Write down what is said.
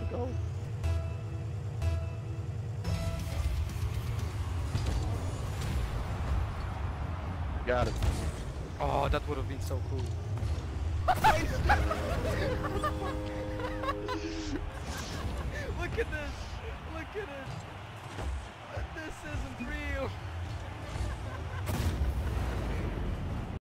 Go. Got it. Oh, that would have been so cool. Look at this! Look at it!